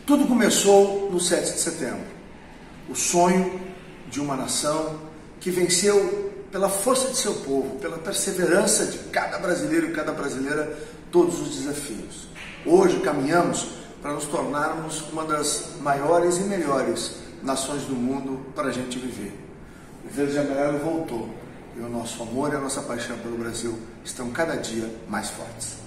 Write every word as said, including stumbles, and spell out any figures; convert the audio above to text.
Tudo começou no sete de setembro, o sonho de uma nação que venceu pela força de seu povo, pela perseverança de cada brasileiro e cada brasileira, todos os desafios. Hoje caminhamos para nos tornarmos uma das maiores e melhores nações do mundo para a gente viver. O verde e amarelo voltou e o nosso amor e a nossa paixão pelo Brasil estão cada dia mais fortes.